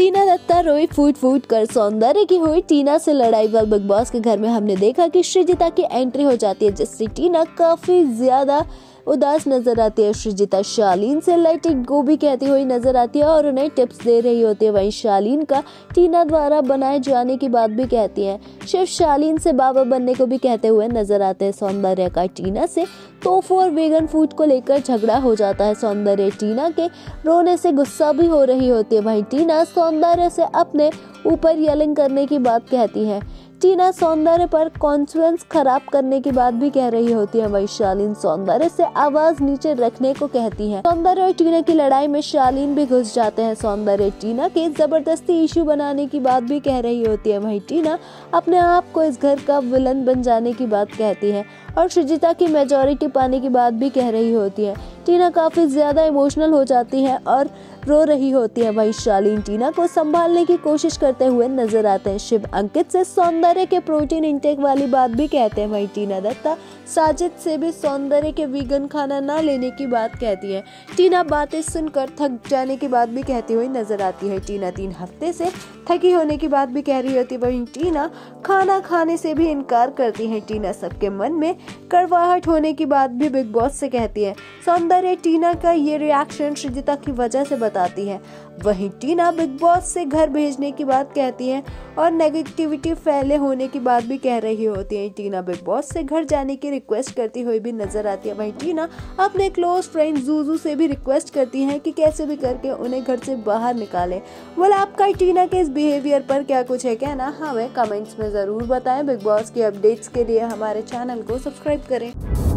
टीना दत्ता रोई फूट फूट कर सौंदर्य की हुई टीना से लड़ाई। वाल बिग बॉस के घर में हमने देखा कि श्रीजिता की एंट्री हो जाती है, जिससे टीना काफी ज्यादा उदास नजर आती है। श्रीजिता शालीन से लेट इट गो भी कहती हुई नजर आती है और उन्हें टिप्स दे रही होती है। वहीं शालीन का टीना द्वारा बनाए जाने की बात भी कहती है। शिव शालीन से बाबा बनने को भी कहते हुए नजर आते हैं। सौंदर्य का टीना से टोफू और वेगन फूड को लेकर झगड़ा हो जाता है। सौंदर्य टीना के रोने से गुस्सा भी हो रही होती है। वहीं टीना सौंदर्य से अपने ऊपर येलिंग करने की बात कहती है। टीना सौंदर्य पर कॉन्फ्रेंस खराब करने की बात भी कह रही होती है। वहीं शालीन सौंदर्य से आवाज नीचे रखने को कहती है। सौंदर्य और टीना की लड़ाई में शालीन भी घुस जाते हैं। सौंदर्य टीना के जबरदस्ती इशू बनाने की बात भी कह रही होती है। वहीं टीना अपने आप को इस घर का विलन बन जाने की बात कहती है और श्रीजिता की मेजॉरिटी पाने की बात भी कह रही होती है। टीना काफी ज्यादा इमोशनल हो जाती है और रो रही होती है। वहीं शालीन टीना को संभालने की कोशिश करते हुए नजर आते हैं। शिव अंकित से सौंदर्य के प्रोटीन इंटेक वाली बात भी कहते हैं। वहीं टीना दत्ता साजिद से भी सौंदर्य के वीगन खाना ना लेने की बात कहती है। टीना बातें सुनकर थक जाने की बात भी कहती हुई नजर आती है। टीना 3 हफ्ते से थकी होने की बात भी कह रही होती है। वहीं टीना खाना खाने से भी इनकार करती है। टीना सबके मन में कड़वाहट होने की बात भी बिग बॉस से कहती है। सौंदर्य टीना का ये रिएक्शन श्रीजिता की वजह से बताती है। वहीं टीना बिग बॉस से घर भेजने की बात कहती है और नेगेटिविटी फैले होने की बात भी कह रही होती है। टीना बिग बॉस से घर जाने की रिक्वेस्ट करती हुई भी नजर आती है। वहीं टीना अपने क्लोज फ्रेंड जूजू से भी रिक्वेस्ट करती है कि कैसे भी करके उन्हें घर से बाहर निकाले। बोला आपका टीना के इस बिहेवियर पर क्या कुछ है कहना, हमें कमेंट्स में जरूर बताएं। बिग बॉस की अपडेट्स के लिए हमारे चैनल को सब्सक्राइब करें।